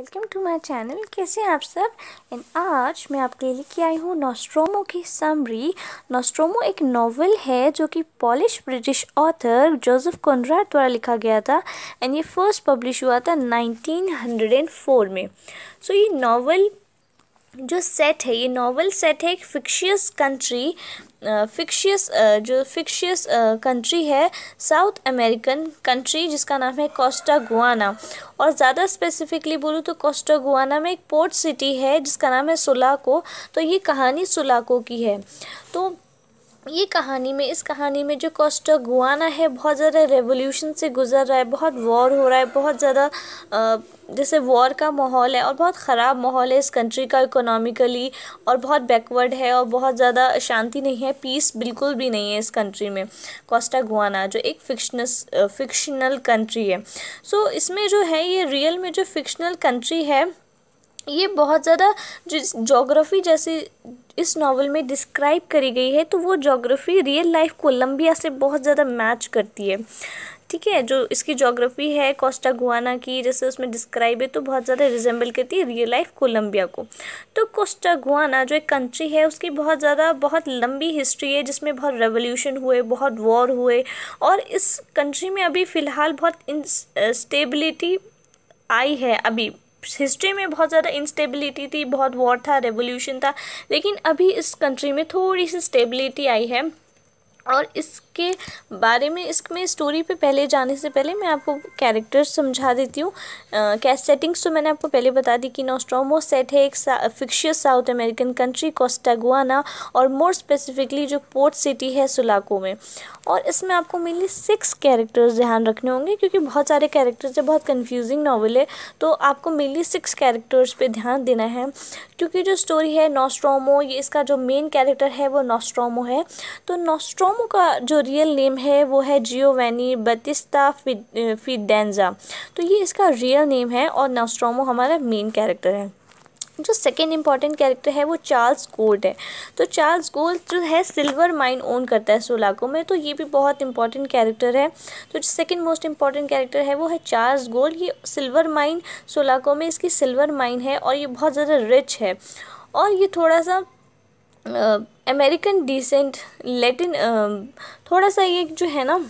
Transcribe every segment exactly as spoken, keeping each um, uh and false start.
Welcome to my channel. कैसे हैं आप सब। एंड आज मैं आपके लिए लेके आई हूँ नॉस्ट्रोमो की समरी। नॉस्ट्रोमो एक नॉवल है जो कि Polish British author Joseph Conrad द्वारा लिखा गया था एंड ये फर्स्ट पब्लिश हुआ था नाइनटीन हंड्रेड फोर में। सो so, ये नॉवल जो सेट है ये नॉवल सेट है एक फिक्शियस कंट्री फिक्शियस जो फिक्शियस कंट्री है साउथ अमेरिकन कंट्री जिसका नाम है कोस्टा गुआना। और ज़्यादा स्पेसिफिकली बोलूँ तो कोस्टा गुआना में एक पोर्ट सिटी है जिसका नाम है सुलाको। तो ये कहानी सुलाको की है। तो ये कहानी में इस कहानी में जो कोस्टा गुआना है बहुत ज़्यादा रेवोल्यूशन से गुज़र रहा है, बहुत वॉर हो रहा है, बहुत ज़्यादा जैसे वॉर का माहौल है और बहुत ख़राब माहौल है इस कंट्री का इकोनॉमिकली, और बहुत बैकवर्ड है और बहुत ज़्यादा शांति नहीं है, पीस बिल्कुल भी नहीं है इस कंट्री में। कोस्टा गुआना जो एक फिक्शनस फिक्शनल कंट्री है। सो so, इसमें जो है ये रियल में जो फिक्शनल कंट्री है ये बहुत ज़्यादा जिस जोग्राफ़ी जैसे इस नावल में डिस्क्राइब करी गई है तो वो जोग्राफ़ी रियल लाइफ कोलंबिया से बहुत ज़्यादा मैच करती है। ठीक है, जो इसकी जोग्राफ़ी है कोस्टा गुआना की जैसे उसमें डिस्क्राइब है तो बहुत ज़्यादा रिजेंबल करती है रियल लाइफ कोलंबिया को। तो कोस्टा गुआना जो एक कंट्री है उसकी बहुत ज़्यादा बहुत लंबी हिस्ट्री है जिसमें बहुत रेवोल्यूशन हुए, बहुत वॉर हुए, और इस कंट्री में अभी फ़िलहाल बहुत इंस्टेबिलिटी आई है। अभी हिस्ट्री में बहुत ज़्यादा इंस्टेबिलिटी थी, बहुत वॉर था, रेवोल्यूशन था, लेकिन अभी इस कंट्री में थोड़ी सी स्टेबिलिटी आई है। और इसके बारे में इसमें स्टोरी पे पहले जाने से पहले मैं आपको कैरेक्टर्स समझा देती हूँ। कैस्ट सेटिंग्स तो मैंने आपको पहले बता दी कि नॉस्ट्रोमो सेट है एक fictitious South American country Costa Guana, और मोर स्पेसिफिकली जो पोर्ट सिटी है सुलाको में। और इसमें आपको मेनली सिक्स कैरेक्टर्स ध्यान रखने होंगे क्योंकि बहुत सारे कैरेक्टर्स है, बहुत कन्फ्यूजिंग नॉवल है, तो आपको मेनली सिक्स कैरेक्टर्स पे ध्यान देना है। क्योंकि जो स्टोरी है नॉस्ट्रोमो, ये इसका जो मेन कैरेक्टर है वो नॉस्ट्रोमो है। तो नॉस्ट्रोमो का जो रियल नेम है वो है जियोवानी बतिस्ता फिडेंजा। तो ये इसका रियल नेम है और नॉस्ट्रोमो हमारा मेन कैरेक्टर है। जो सेकेंड इम्पॉर्टेंट कैरेक्टर है वो चार्ल्स गोल्ड है। तो चार्ल्स गोल्ड जो है सिल्वर माइन ओन करता है सुलाको में, तो ये भी बहुत इंपॉर्टेंट कैरेक्टर है। तो जो सेकेंड मोस्ट इम्पॉर्टेंट कैरेक्टर है वो है चार्ल्स गोल्ड। ये सिल्वर माइन सुलाको में इसकी सिल्वर माइन है और ये बहुत ज़्यादा रिच है, और ये थोड़ा सा अमेरिकन डिसेंट लेटिन थोड़ा सा ये जो है ना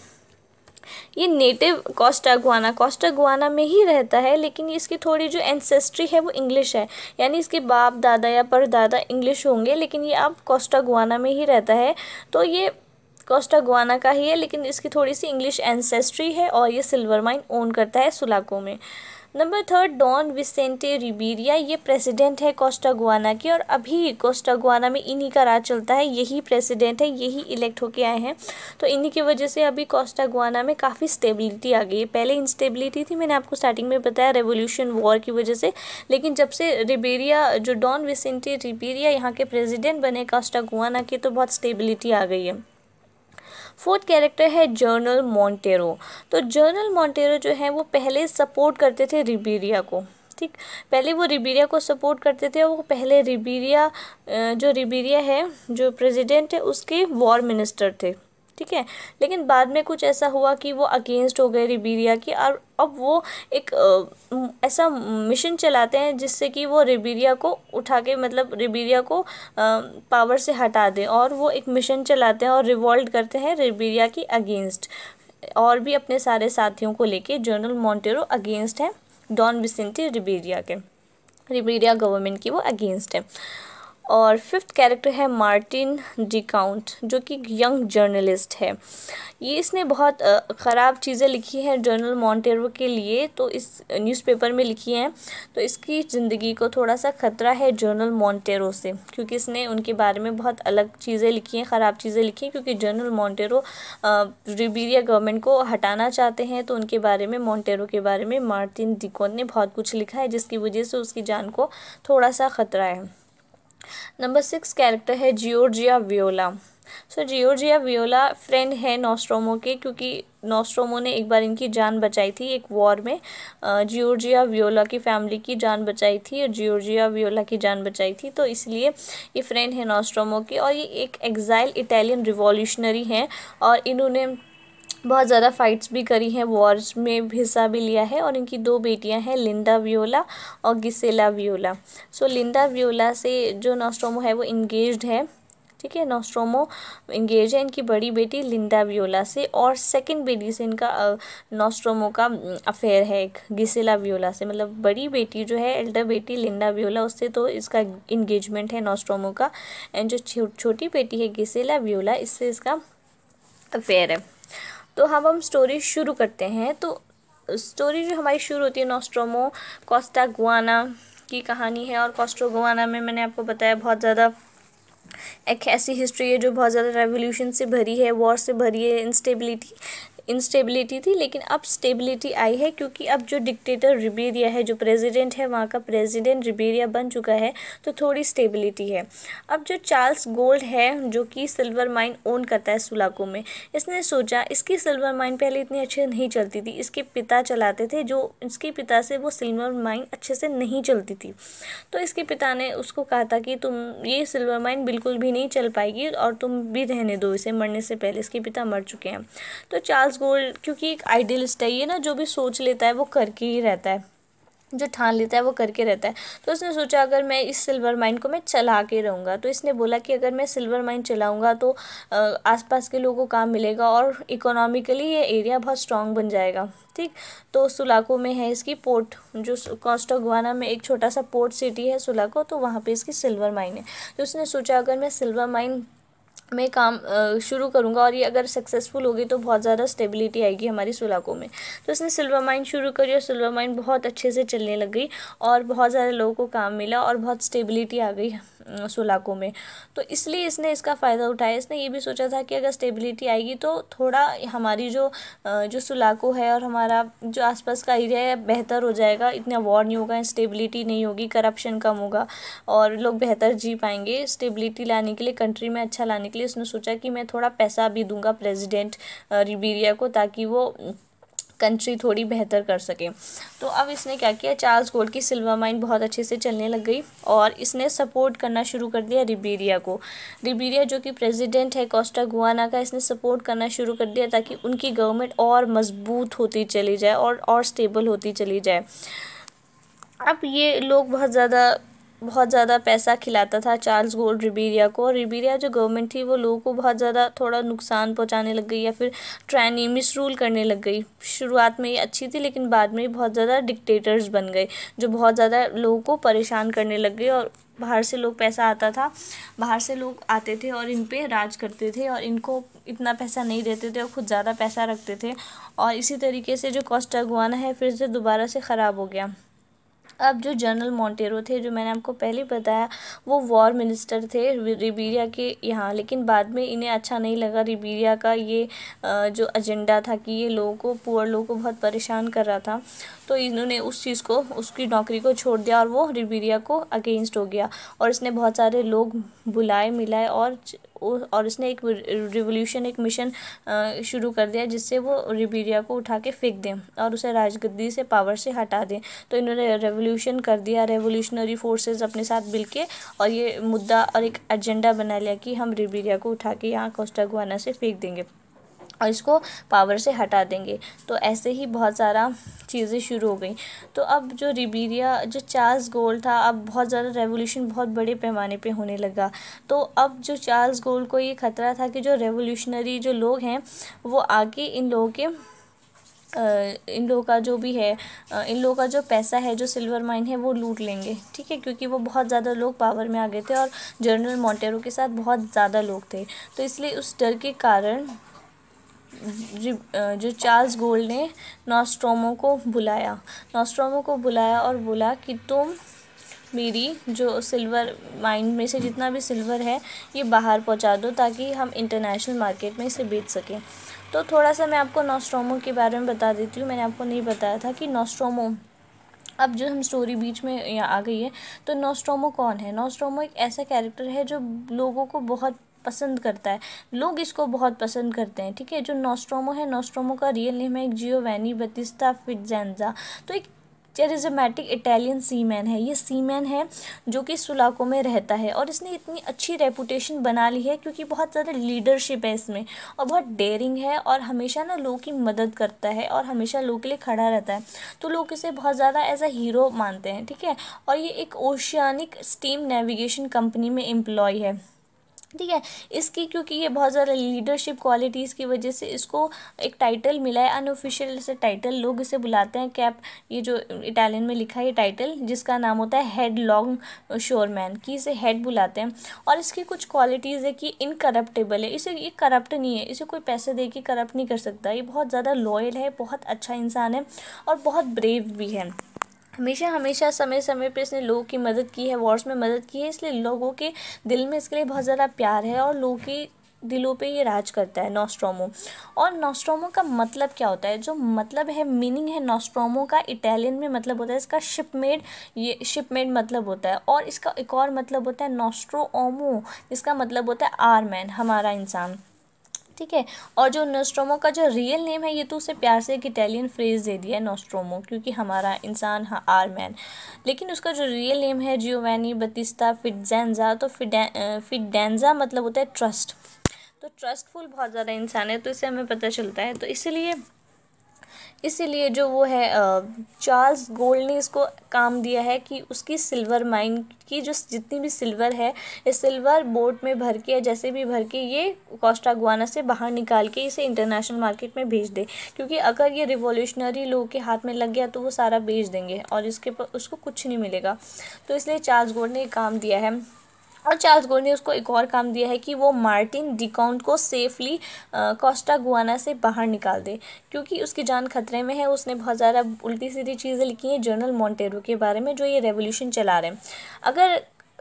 ये native Costa Guana Costa Guana में ही रहता है, लेकिन इसकी थोड़ी जो एंसेस्ट्री है वो इंग्लिश है, यानी इसके बाप दादा या परदादा इंग्लिश होंगे, लेकिन ये अब कोस्टा गुआना में ही रहता है। तो ये कोस्टा गुआना का ही है लेकिन इसकी थोड़ी सी इंग्लिश एंसेस्ट्री है, और ये सिल्वर माइन ओन करता है सुलाको में। Number third Don Vicente Ribiera, ये प्रेसिडेंट है कोस्टा गुआना की, और अभी कोस्टा गुआना में इन्हीं का राज चलता है, यही प्रेसिडेंट है, यही इलेक्ट होके आए हैं। तो इन्हीं की वजह से अभी कोस्टा गुआना में काफ़ी स्टेबिलिटी आ गई है। पहले इंस्टेबिलिटी थी, मैंने आपको स्टार्टिंग में बताया रेवोल्यूशन वॉर की वजह से, लेकिन जब से रिबेरिया जो डॉन विसेंटे रिबेरिया यहाँ के प्रेसिडेंट बने कोस्टा गुआना के तो बहुत स्टेबिलिटी आ गई है। फोर्थ कैरेक्टर है जनरल मॉन्टेरो। तो जनरल मॉन्टेरो जो है वो पहले सपोर्ट करते थे रिबेरिया को। ठीक, पहले वो रिबेरिया को सपोर्ट करते थे, वो पहले रिबेरिया जो रिबेरिया है जो प्रेसिडेंट है उसके वॉर मिनिस्टर थे। ठीक है, लेकिन बाद में कुछ ऐसा हुआ कि वो अगेंस्ट हो गए रिबेरिया की, और अब वो एक आ, ऐसा मिशन चलाते हैं जिससे कि वो रिबेरिया को उठा के मतलब रिबेरिया को आ, पावर से हटा दें, और वो एक मिशन चलाते हैं और रिवॉल्ट करते हैं रिबेरिया की अगेंस्ट, और भी अपने सारे साथियों को लेके जनरल मॉन्टेरो अगेंस्ट है डॉन विसेंटे रिबेरिया के, रिबेरिया गवर्नमेंट की वो अगेंस्ट है। और फिफ्थ कैरेक्टर है मार्टिन डिकाउंट जो कि यंग जर्नलिस्ट है। ये इसने बहुत ख़राब चीज़ें लिखी हैं जनरल मॉन्टेरो के लिए, तो इस न्यूज़पेपर में लिखी हैं, तो इसकी ज़िंदगी को थोड़ा सा ख़तरा है जनरल मॉन्टेरो से, क्योंकि इसने उनके बारे में बहुत अलग चीज़ें लिखी हैं, ख़राब चीज़ें लिखी हैं, क्योंकि जनरल मॉन्टेरो रिबेरिया गवर्नमेंट को हटाना चाहते हैं, तो उनके बारे में मॉन्टेरो के बारे में मार्टिन डिकाउंट ने बहुत कुछ लिखा है जिसकी वजह से उसकी जान को थोड़ा सा ख़तरा है। नंबर सिक्स कैरेक्टर है Giorgio Viola. So Giorgio Viola friend है नॉस्ट्रोमो के, क्योंकि नॉस्ट्रोमो ने एक बार इनकी जान बचाई थी एक वॉर में। जियोर्जिया वियोला की फैमिली की जान बचाई थी और जियोर्जिया वियोला की जान बचाई थी, तो इसलिए ये फ्रेंड है नॉस्ट्रोमो की। और ये एक एग्जाइल इटालियन रिवॉल्यूशनरी हैं, और इन्होंने बहुत ज़्यादा फाइट्स भी करी हैं, वॉर्स में भी हिस्सा भी लिया है। और इनकी दो बेटियां हैं, लिंडा वियोला और Giselle Viola. So Linda Viola से जो नॉस्ट्रोमो है वो इंगेज्ड है, ठीक है। नॉस्ट्रोमो इंगेज है इनकी बड़ी बेटी लिंडा वियोला से, और सेकंड बेटी से इनका नॉस्ट्रोमो का अफेयर है एक गिसेला वियोला से। मतलब बड़ी बेटी जो है, एल्डर बेटी लिंडा वियोला, उससे तो इसका इंगेजमेंट है नॉस्ट्रोमो का। एंड जो छो, छोटी बेटी है गिसेला वियोला, इससे इसका अफेयर है। तो हम हम स्टोरी शुरू करते हैं। तो स्टोरी जो हमारी शुरू होती है, नॉस्ट्रोमो कोस्टा गुआना की कहानी है। और कोस्टा गुआना में मैंने आपको बताया बहुत ज़्यादा एक ऐसी हिस्ट्री है जो बहुत ज़्यादा रेवोल्यूशन से भरी है, वॉर से भरी है, इंस्टेबिलिटी इंस्टेबिलिटी थी। लेकिन अब स्टेबिलिटी आई है, क्योंकि अब जो डिक्टेटर रिबेरिया है, जो प्रेसिडेंट है, वहाँ का प्रेसिडेंट रिबेरिया बन चुका है, तो थोड़ी स्टेबिलिटी है। अब जो चार्ल्स गोल्ड है, जो कि सिल्वर माइन ओन करता है सुलाको में, इसने सोचा, इसकी सिल्वर माइन पहले इतनी अच्छे नहीं चलती थी, इसके पिता चलाते थे, जो इसके पिता से वो सिल्वर माइन अच्छे से नहीं चलती थी। तो इसके पिता ने उसको कहा था कि तुम ये सिल्वर माइन बिल्कुल भी नहीं चल पाएगी और तुम भी रहने दो इसे, मरने से पहले। इसके पिता मर चुके हैं। तो चार्ल्स गोल्ड, क्योंकि एक आइडियलिस्ट है ये ना, जो भी सोच लेता है वो करके ही रहता है, जो ठान लेता है वो करके रहता है। तो उसने सोचा अगर मैं इस सिल्वर माइन को मैं चला के रहूँगा, तो इसने बोला कि अगर मैं सिल्वर माइन चलाऊँगा तो आसपास के लोगों को काम मिलेगा और इकोनॉमिकली ये एरिया बहुत स्ट्रांग बन जाएगा, ठीक। तो सुलाको में है इसकी पोर्ट, जो कोस्टा गुआना में एक छोटा सा पोर्ट सिटी है सुलाको, तो वहाँ पे इसकी सिल्वर माइन है। तो उसने सोचा अगर मैं सिल्वर माइन में काम शुरू करूँगा और ये अगर सक्सेसफुल होगी तो बहुत ज़्यादा स्टेबिलिटी आएगी हमारी सुलाको में। तो इसने सिल्वर माइन शुरू करी और सिल्वर माइन बहुत अच्छे से चलने लग गई और बहुत सारे लोगों को काम मिला और बहुत स्टेबिलिटी आ गई सुलाको में। तो इसलिए इसने इसका फ़ायदा उठाया। इसने ये भी सोचा था कि अगर स्टेबिलिटी आएगी तो थोड़ा हमारी जो जो सुलाको है और हमारा जो आसपास का एरिया है बेहतर हो जाएगा, इतना वॉर नहीं होगा, स्टेबिलिटी नहीं होगी, करप्शन कम होगा और लोग बेहतर जी पाएंगे। स्टेबिलिटी लाने के लिए, कंट्री में अच्छा लाने के लिए उसने सोचा कि मैं थोड़ा पैसा भी दूंगा प्रेसिडेंट रिबेरिया को, ताकि वो कंट्री थोड़ी बेहतर कर सके। तो अब इसने क्या किया, चार्ल्स गोल्ड की सिल्वर माइन बहुत अच्छे से चलने लग गई और इसने सपोर्ट करना शुरू कर दिया रिबेरिया को। रिबेरिया जो कि प्रेसिडेंट है कोस्टा गुआना का, इसने सपोर्ट करना शुरू कर दिया ताकि उनकी गवर्नमेंट और मजबूत होती चली जाए और और स्टेबल होती चली जाए। अब ये लोग बहुत ज़्यादा बहुत ज़्यादा पैसा खिलाता था चार्ल्स गोल्ड रिबेरिया को, और रिबेरिया जो गवर्नमेंट थी वो लोगों को बहुत ज़्यादा थोड़ा नुकसान पहुंचाने लग गई या फिर ट्रायनी मिसरूल करने लग गई। शुरुआत में ये अच्छी थी लेकिन बाद में बहुत ज़्यादा डिक्टेटर्स बन गए, जो बहुत ज़्यादा लोगों को परेशान करने लग गए। और बाहर से लोग, पैसा आता था, बाहर से लोग आते थे और इन पे राज करते थे और इनको इतना पैसा नहीं देते थे और खुद ज़्यादा पैसा रखते थे। और इसी तरीके से जो कोस्टा गुआना है फिर से दोबारा से ख़राब हो गया। अब जो जनरल मोंटेरो थे, जो मैंने आपको पहले बताया, वो वॉर मिनिस्टर थे रिबेरिया के यहाँ, लेकिन बाद में इन्हें अच्छा नहीं लगा रिबेरिया का ये जो एजेंडा था कि ये लोगों को, पुअर लोगों को बहुत परेशान कर रहा था। तो इन्होंने उस चीज़ को, उसकी नौकरी को छोड़ दिया और वो रिबेरिया को अगेंस्ट हो गया और इसने बहुत सारे लोग बुलाए मिलाए और और इसने एक रिवोल्यूशन, एक मिशन शुरू कर दिया जिससे वो रिबेरिया को उठा के फेंक दें और उसे राजगद्दी से, पावर से हटा दें। तो इन्होंने रेवोल्यूशन कर दिया, रेवोल्यूशनरी फोर्सेस अपने साथ मिल के, और ये मुद्दा और एक एजेंडा बना लिया कि हम रिबेरिया को उठा के यहाँ कोस्टा गुआना से फेंक देंगे और इसको पावर से हटा देंगे। तो ऐसे ही बहुत सारा चीज़ें शुरू हो गई। तो अब जो रिबेरिया, जो चार्ल्स गोल्ड था, अब बहुत ज़्यादा रेवोल्यूशन बहुत बड़े पैमाने पे होने लगा। तो अब जो चार्ल्स गोल्ड को ये खतरा था कि जो रेवोल्यूशनरी जो लोग हैं वो आगे इन लोगों के इन लोगों का जो भी है, इन लोगों का जो पैसा है, जो सिल्वर माइन है, वो लूट लेंगे, ठीक है, क्योंकि वो बहुत ज़्यादा लोग पावर में आ गए थे और जनरल मोंटेरो के साथ बहुत ज़्यादा लोग थे। तो इसलिए उस डर के कारण जो चार्ल्स गोल्ड ने नॉस्ट्रोमो को बुलाया नॉस्ट्रोमो को बुलाया और बोला कि तुम मेरी जो सिल्वर माइन में से जितना भी सिल्वर है ये बाहर पहुंचा दो ताकि हम इंटरनेशनल मार्केट में इसे बेच सकें। तो थोड़ा सा मैं आपको नॉस्ट्रोमो के बारे में बता देती हूँ। मैंने आपको नहीं बताया था कि नॉस्ट्रोमो, अब जो हम स्टोरी बीच में यहाँ आ गई है, तो नॉस्ट्रोमो कौन है। नॉस्ट्रोमो एक ऐसा कैरेक्टर है जो लोगों को बहुत पसंद करता है, लोग इसको बहुत पसंद करते हैं, ठीक है। जो नॉस्ट्रोमो है, नॉस्ट्रोमो का रियल नेम है जियोवानी बतिस्ता फिट्जेंजा। तो एक चेरिज्मेटिक इटालियन सीमैन है। ये सीमैन है जो कि सुलाको में रहता है और इसने इतनी अच्छी रेपुटेशन बना ली है क्योंकि बहुत ज़्यादा लीडरशिप है इसमें और बहुत डेयरिंग है और हमेशा ना लोगों की मदद करता है और हमेशा लोगों के लिए खड़ा रहता है, तो लोग इसे बहुत ज़्यादा एज अ हीरो मानते हैं, ठीक है। और ये एक ओशियानिक स्टीम नेविगेशन कंपनी में एम्प्लॉय है, ठीक है। इसकी क्योंकि ये बहुत ज़्यादा लीडरशिप क्वालिटीज़ की वजह से इसको एक टाइटल मिला है, अनऑफिशियल से टाइटल, लोग इसे बुलाते हैं कैप, ये जो इटालियन में लिखा है ये टाइटल, जिसका नाम होता है हेड लॉन्ग शोरमैन, कि इसे हेड बुलाते हैं। और इसकी कुछ क्वालिटीज़ है कि इनकरप्टेबल है, इसे ये करप्ट नहीं है, इसे कोई पैसे दे के करप्ट नहीं कर सकता, ये बहुत ज़्यादा लॉयल है, बहुत अच्छा इंसान है और बहुत ब्रेव भी है। हमेशा हमेशा समय समय पे इसने लोगों की मदद की है, वॉर्स में मदद की है, इसलिए लोगों के दिल में इसके लिए बहुत ज़्यादा प्यार है और लोगों के दिलों पे ये राज करता है नॉस्ट्रोमो। और नॉस्ट्रोमो का मतलब क्या होता है, जो मतलब है, मीनिंग है नॉस्ट्रोमो का, इटालियन में मतलब होता है इसका शिपमेड, ये शिपमेड मतलब होता है। और इसका एक और मतलब होता है नॉस्ट्रोमो, इसका मतलब होता है आर मैन, हमारा इंसान, ठीक है। और जो नोस्ट्रोमो का जो रियल नेम है, ये तो उसे प्यार से एक इटालियन फ्रेज दे दिया है नोस्ट्रोमो, क्योंकि हमारा इंसान, हाँ, आर मैन। लेकिन उसका जो रियल नेम है जियोवानी बतिस्ता फिडेंजा, तो फिडे फिडेंजा मतलब होता है ट्रस्ट, तो ट्रस्टफुल बहुत ज़्यादा इंसान है, तो इससे हमें पता चलता है। तो इसीलिए इसीलिए जो वो है चार्ल्स गोल्ड ने इसको काम दिया है कि उसकी सिल्वर माइन की जो जितनी भी सिल्वर है, इस सिल्वर बोट में भर के, जैसे भी भर के, ये कोस्टा गुआना से बाहर निकाल के इसे इंटरनेशनल मार्केट में भेज दे, क्योंकि अगर ये रिवॉल्यूशनरी लोगों के हाथ में लग गया तो वो सारा बेच देंगे और इसके पर उसको कुछ नहीं मिलेगा। तो इसलिए चार्ल्स गोल्ड ने ये काम दिया है। और चार्ल्स गोल्ड ने उसको एक और काम दिया है कि वो मार्टिन डिकाउंट को सेफली कोस्टा गुआना से बाहर निकाल दे, क्योंकि उसकी जान खतरे में है। उसने बहुत ज़्यादा उल्टी सीधी चीज़ें लिखी हैं जनरल मोंटेरो के बारे में, जो ये रेवोल्यूशन चला रहे हैं। अगर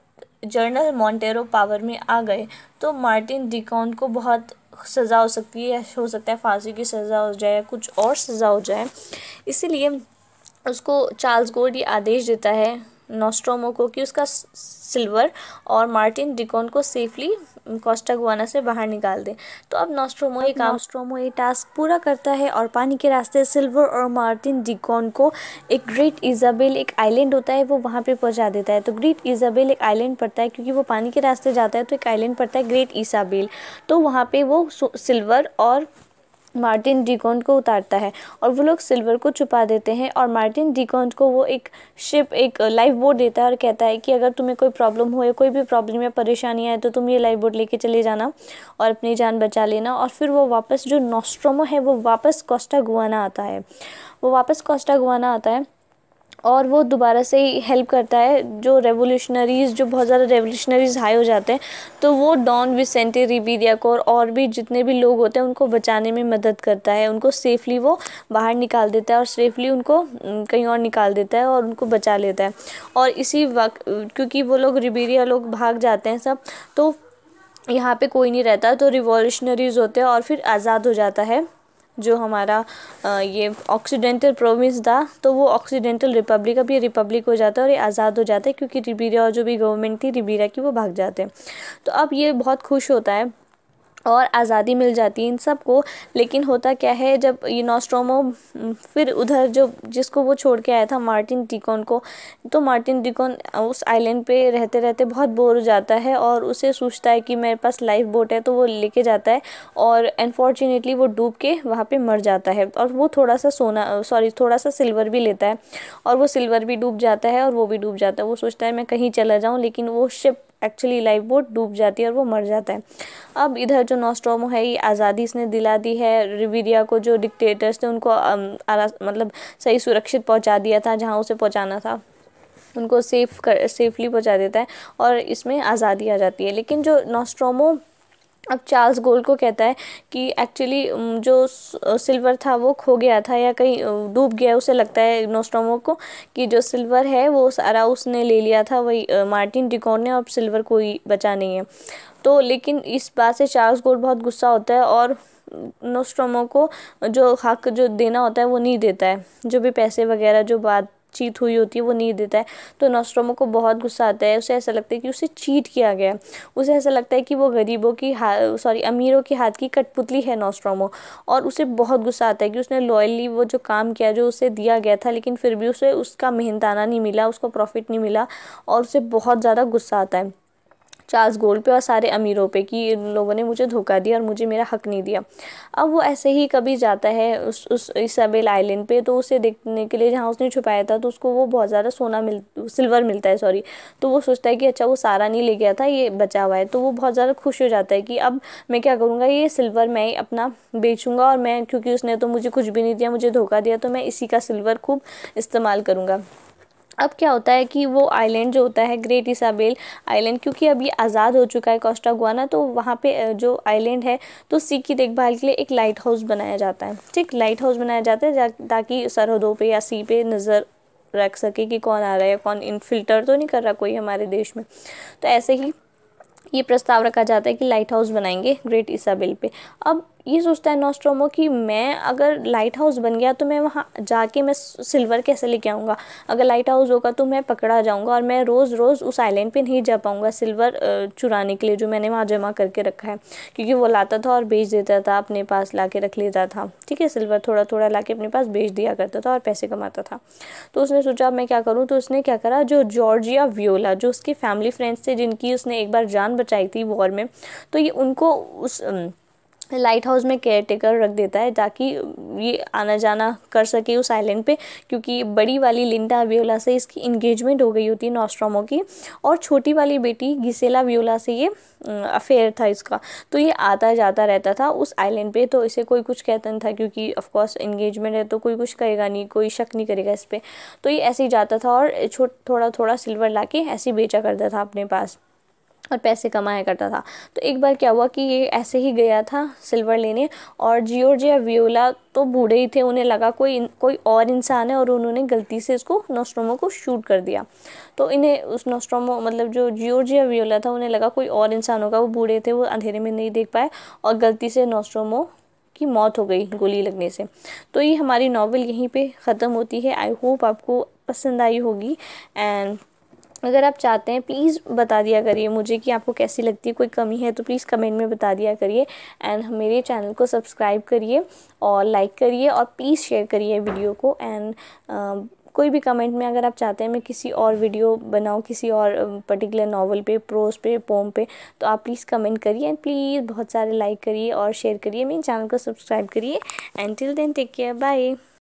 जनरल मोंटेरो पावर में आ गए तो मार्टिन डिकाउंट को बहुत सज़ा हो सकती है, हो सकता है फांसी की सज़ा हो जाए, कुछ और सज़ा हो जाए। इसीलिए उसको चार्ल्स गोल्ड ये आदेश देता है नोस्ट्रोमो को कि उसका सिल्वर और मार्टिन डिकॉन को सेफली कोस्टा गुआना से बाहर निकाल दे। तो अब नोस्ट्रोमो ये काम नोस्ट्रोमो ये टास्क पूरा करता है और पानी के रास्ते सिल्वर और मार्टिन डिकॉन को एक ग्रेट इजाबेल, एक आइलैंड होता है, वो वहाँ पे पहुँचा देता है। तो ग्रेट इजाबेल एक आइलैंड पड़ता है, क्योंकि वो पानी के रास्ते जाता है तो एक आइलैंड पड़ता है ग्रेट इजाबेल, तो वहाँ पे वो सिल्वर और मार्टिन डिकॉन को उतारता है और वो लोग सिल्वर को छुपा देते हैं। और मार्टिन डिकॉन को वो एक शिप, एक लाइफ बोट देता है और कहता है कि अगर तुम्हें कोई प्रॉब्लम हो या कोई भी प्रॉब्लम या परेशानी आए तो तुम ये लाइफ बोट लेके चले जाना और अपनी जान बचा लेना। और फिर वो वापस, जो नोस्ट्रोमो है वो वापस कोस्टा गुआना आता है, वो वापस कोस्टा गुआना आता है और वो दोबारा से ही हेल्प करता है। जो रेवोल्यूशनरीज़, जो बहुत ज़्यादा रेवोल्यूशनरीज़ हाई हो जाते हैं, तो वो डॉन विसेंटे रिबेरिया को और भी जितने भी लोग होते हैं उनको बचाने में मदद करता है, उनको सेफली वो बाहर निकाल देता है और सेफली उनको कहीं और निकाल देता है और उनको बचा लेता है। और इसी वक्त, क्योंकि वो लोग रिबेरिया लोग भाग जाते हैं सब, तो यहाँ पे कोई नहीं रहता, तो रिवॉल्यूशनरीज़ होते हैं और फिर आज़ाद हो जाता है जो हमारा ये ऑक्सीडेंटल प्रोविंस था, तो वो ऑक्सीडेंटल रिपब्लिक, अब ये रिपब्लिक हो जाता है और ये आज़ाद हो जाता है, क्योंकि रिबेरिया और जो भी गवर्नमेंट थी रिबेरिया की वो भाग जाते हैं। तो अब ये बहुत खुश होता है और आज़ादी मिल जाती है इन सब को। लेकिन होता क्या है, जब ये नोस्ट्रोमो फिर उधर जो जिसको वो छोड़ के आया था मार्टिन डिकॉन को, तो मार्टिन डिकॉन उस आइलैंड पे रहते रहते बहुत बोर हो जाता है और उसे सोचता है कि मेरे पास लाइफ बोट है, तो वो लेके जाता है और अनफॉर्चुनेटली वो डूब के वहाँ पे मर जाता है। और वो थोड़ा सा सोना सॉरी थोड़ा सा सिल्वर भी लेता है और वो सिल्वर भी डूब जाता है और वो भी डूब जाता है। वो सोचता है मैं कहीं चला जाऊँ, लेकिन वो शिप एक्चुअली लाइफ बोट डूब जाती है और वो मर जाता है। अब इधर जो नोस्ट्रोमो है, ये आज़ादी इसने दिला दी है रिबेरिया को, जो डिक्टेटर्स थे उनको आ, मतलब सही सुरक्षित पहुंचा दिया था जहां उसे पहुंचाना था, उनको सेफ कर सेफली पहुंचा देता है और इसमें आज़ादी आ जाती है। लेकिन जो नोस्ट्रोमो अब चार्ल्स गोल्ड को कहता है कि एक्चुअली जो सिल्वर था वो खो गया था या कहीं डूब गया, उसे लगता है नोस्ट्रोमो को कि जो सिल्वर है वो सारा उसने ले लिया था, वही मार्टिन डिकॉन ने, अब सिल्वर कोई बचा नहीं है। तो लेकिन इस बात से चार्ल्स गोल्ड बहुत गुस्सा होता है और नोस्ट्रोमो को जो हक जो देना होता है वो नहीं देता है, जो भी पैसे वगैरह जो बात बातचीत हुई होती है वो नहीं देता है। तो नॉस्ट्रोमो को बहुत गुस्सा आता है, उसे ऐसा लगता है कि उसे चीट किया गया है, उसे ऐसा लगता है कि वो गरीबों की हा सॉरी अमीरों के हाथ की कठपुतली है नॉस्ट्रोमो। और उसे बहुत गुस्सा आता है कि उसने लॉयली वो जो काम किया जो उसे दिया गया था, लेकिन फिर भी उसे उसका मेहनताना नहीं मिला, उसको प्रॉफिट नहीं मिला, और उसे बहुत ज़्यादा गुस्सा आता है चार्ल्स गोल्ड पे और सारे अमीरों पे कि इन लोगों ने मुझे धोखा दिया और मुझे मेरा हक नहीं दिया। अब वो ऐसे ही कभी जाता है उस उस इसाबेल आइलैंड पे, तो उसे देखने के लिए जहाँ उसने छुपाया था, तो उसको वो बहुत ज़्यादा सोना मिल सिल्वर मिलता है सॉरी। तो वो सोचता है कि अच्छा वो सारा नहीं ले गया था, ये बचा हुआ है। तो वो बहुत ज़्यादा खुश हो जाता है कि अब मैं क्या करूँगा, ये सिल्वर मैं ही अपना बेचूँगा, और मैं क्योंकि उसने तो मुझे कुछ भी नहीं दिया, मुझे धोखा दिया, तो मैं इसी का सिल्वर खूब इस्तेमाल करूँगा। अब क्या होता है कि वो आइलैंड जो होता है ग्रेट इसाबेल आइलैंड, क्योंकि अब ये आज़ाद हो चुका है कोस्टा गुआना, तो वहाँ पे जो आइलैंड है तो सी की देखभाल के लिए एक लाइट हाउस बनाया जाता है। ठीक, लाइट हाउस बनाया जाता है ताकि सरहदों पे या सी पे नज़र रख सके कि कौन आ रहा है, कौन इनफिल्टर तो नहीं कर रहा कोई हमारे देश में। तो ऐसे ही ये प्रस्ताव रखा जाता है कि लाइट हाउस बनाएंगे ग्रेट इसाबेल पे। अब ये सोचता है नॉस्ट्रोमो कि मैं अगर लाइट हाउस बन गया तो मैं वहाँ जाके मैं सिल्वर कैसे लेके आऊँगा, अगर लाइट हाउस होगा तो मैं पकड़ा जाऊँगा और मैं रोज़ रोज़ उस आइलैंड पे नहीं जा पाऊँगा सिल्वर चुराने के लिए जो मैंने वहाँ जमा करके रखा है, क्योंकि वो लाता था और बेच देता था, अपने पास ला के रख लेता था। ठीक है, सिल्वर थोड़ा थोड़ा ला के अपने पास बेच दिया करता था और पैसे कमाता था। तो उसने सोचा मैं क्या करूँ, तो उसने क्या करा, जो जॉर्जिया वियोला जो उसके फैमिली फ्रेंड्स थे जिनकी उसने एक बार जान बचाई थी वॉर में, तो ये उनको उस लाइट हाउस में केयर टेकर रख देता है ताकि ये आना जाना कर सके उस आइलैंड पे, क्योंकि बड़ी वाली लिंडा वियोला से इसकी इंगेजमेंट हो गई होती है नॉस्ट्रोमो की, और छोटी वाली बेटी गिसेला वियोला से ये अफेयर था इसका। तो ये आता जाता रहता था उस आइलैंड पे, तो इसे कोई कुछ कहता नहीं था, क्योंकि ऑफ कोर्स इंगेजमेंट है तो कोई कुछ करेगा नहीं, कोई शक नहीं करेगा इस पर। तो ये ऐसे ही जाता था और छोट थोड़ा थोड़ा सिल्वर ला के ऐसे ही बेचा करता था अपने पास और पैसे कमाया करता था। तो एक बार क्या हुआ कि ये ऐसे ही गया था सिल्वर लेने, और जियोर्जिया वियोला तो बूढ़े ही थे, उन्हें लगा कोई कोई और इंसान है, और उन्होंने गलती से इसको नॉस्ट्रोमो को शूट कर दिया। तो इन्हें उस नॉस्ट्रोमो मतलब जो जियोर्जिया वियोला था उन्हें लगा कोई और इंसान होगा, वो बूढ़े थे, वो अंधेरे में नहीं देख पाए और गलती से नॉस्ट्रोमो की मौत हो गई गोली लगने से। तो ये हमारी नॉवेल यहीं पे ख़त्म होती है। आई होप आपको पसंद आई होगी, एंड अगर आप चाहते हैं प्लीज़ बता दिया करिए मुझे कि आपको कैसी लगती है, कोई कमी है तो प्लीज़ कमेंट में बता दिया करिए। एंड मेरे चैनल को सब्सक्राइब करिए और लाइक करिए और प्लीज़ शेयर करिए वीडियो को। एंड कोई भी कमेंट में अगर आप चाहते हैं मैं किसी और वीडियो बनाऊं किसी और पर्टिकुलर नॉवल पे, प्रोज पे, पोम पे, तो आप प्लीज़ कमेंट करिए एंड प्लीज़ बहुत सारे लाइक करिए और शेयर करिए, मेरे चैनल को सब्सक्राइब करिए। And till then take care, bye.